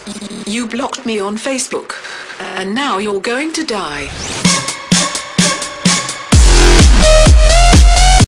You blocked me on Facebook. And now you're going to die.